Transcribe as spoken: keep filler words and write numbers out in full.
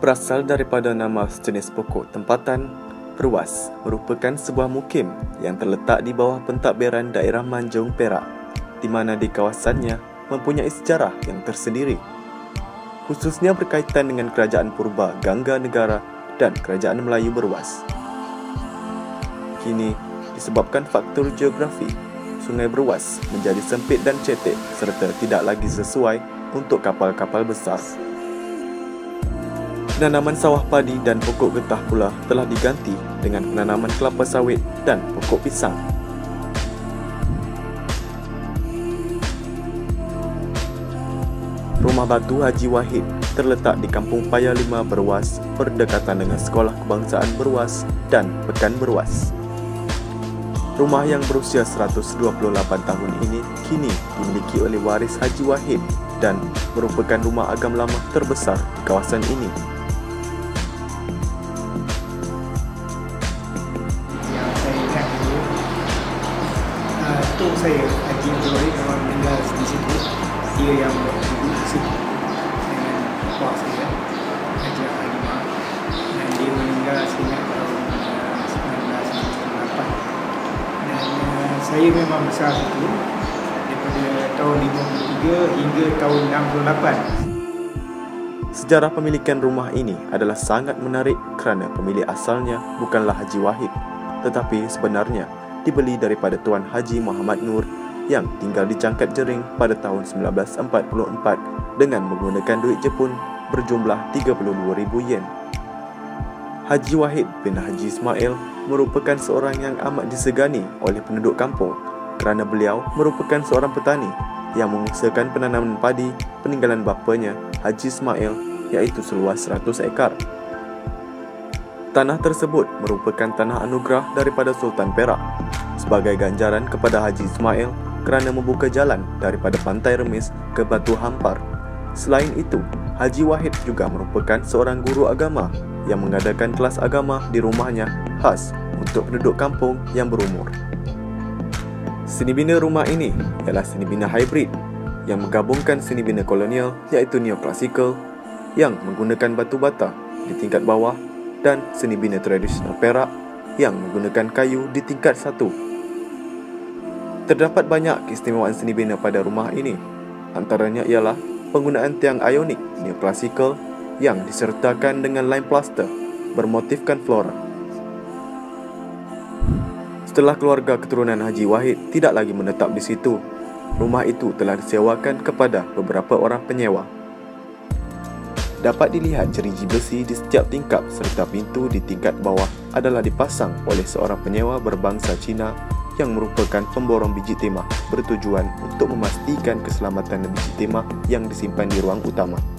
berasal daripada nama sejenis pokok tempatan. Berwas merupakan sebuah mukim yang terletak di bawah pentadbiran daerah Manjung, Perak, di mana di kawasannya mempunyai sejarah yang tersendiri, khususnya berkaitan dengan kerajaan purba Gangga Negara dan kerajaan Melayu Berwas. Kini, disebabkan faktor geografi, Sungai Berwas menjadi sempit dan cetek serta tidak lagi sesuai untuk kapal-kapal besar. Penanaman sawah padi dan pokok getah pula telah diganti dengan penanaman kelapa sawit dan pokok pisang. Rumah batu Haji Wahid terletak di Kampung Paya lima Berwas, berdekatan dengan Sekolah Kebangsaan Berwas dan Pekan Berwas. Rumah yang berusia seratus dua puluh lapan tahun ini kini dimiliki oleh waris Haji Wahid dan merupakan rumah agam lama terbesar di kawasan ini. Tok saya, Haji Wahid, memang meninggal di situ. Dia yang duduk di situ dengan puak saya, Haji Halimah, dan dia meninggal sejak tahun seribu sembilan ratus sembilan puluh lapan. Dan uh, saya memang besar situ daripada tahun lima puluh tiga hingga tahun enam puluh lapan. Sejarah pemilikan rumah ini adalah sangat menarik kerana pemilik asalnya bukanlah Haji Wahid, tetapi sebenarnya dibeli daripada Tuan Haji Muhammad Nur yang tinggal di Cangkat Jering pada tahun seribu sembilan ratus empat puluh empat dengan menggunakan duit Jepun berjumlah tiga puluh dua ribu yen. Haji Wahid bin Haji Ismail merupakan seorang yang amat disegani oleh penduduk kampung kerana beliau merupakan seorang petani yang mengusahakan penanaman padi peninggalan bapanya Haji Ismail, iaitu seluas seratus ekar. Tanah tersebut merupakan tanah anugerah daripada Sultan Perak sebagai ganjaran kepada Haji Ismail kerana membuka jalan daripada Pantai Remis ke Batu Hampar. Selain itu, Haji Wahid juga merupakan seorang guru agama yang mengadakan kelas agama di rumahnya khas untuk penduduk kampung yang berumur. Seni bina rumah ini ialah seni bina hybrid yang menggabungkan seni bina kolonial iaitu neoklasikal yang menggunakan batu bata di tingkat bawah dan seni bina tradisional Perak yang menggunakan kayu di tingkat satu. Terdapat banyak keistimewaan seni bina pada rumah ini. Antaranya ialah penggunaan tiang ionik neoklasikal yang disertakan dengan lime plaster bermotifkan flora. Setelah keluarga keturunan Haji Wahid tidak lagi menetap di situ, rumah itu telah disewakan kepada beberapa orang penyewa. Dapat dilihat jeriji besi di setiap tingkap serta pintu di tingkat bawah adalah dipasang oleh seorang penyewa berbangsa Cina yang merupakan pemborong biji timah bertujuan untuk memastikan keselamatan biji timah yang disimpan di ruang utama.